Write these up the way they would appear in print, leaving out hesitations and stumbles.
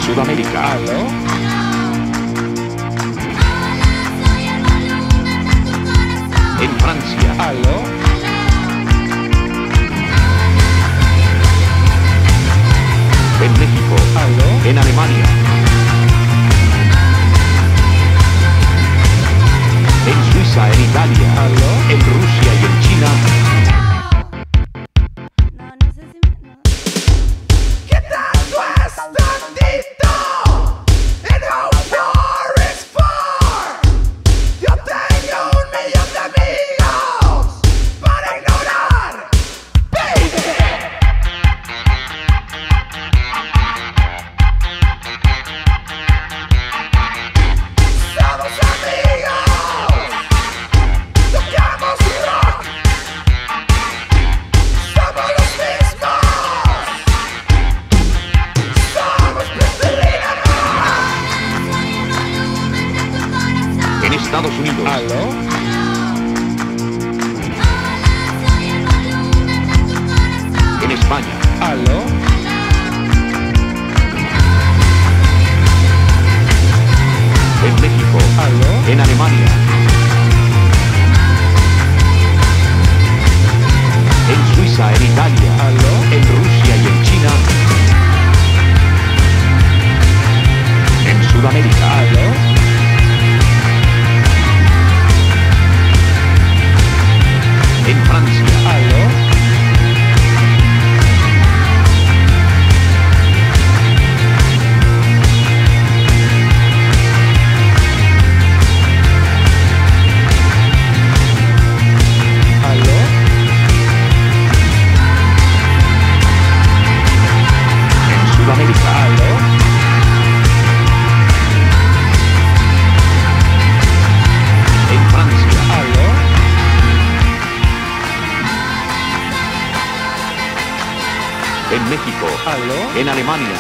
Sudamérica. ¿Aló? En Francia. ¿Aló? En México. ¿Aló? En Alemania. En Suiza, en Italia. ¿Aló? En Rusia y en China. No sé si me... No. ¿Qué tanto es tantito? And how far is far? Yo tengo 1.000.000 de amigos para ignorar. Somos amigos. Tocamos rock. Somos los mismos. Somos plastilina rock. En Estados Unidos. ¿Aló? En España. ¿Aló? En México. ¿Aló? En Alemania. En Suiza, en Italia. ¿Aló? En Rusia y en China. En Sudamérica. ¿Aló? En Francia. ¿Aló? ¿Aló? En Sudamérica. ¿Aló? En Francia. ¿Aló? En México. ¿Aló? En Alemania.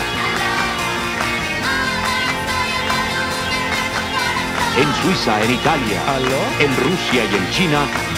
En Suiza, en Italia. ¿Aló? En Rusia y en China.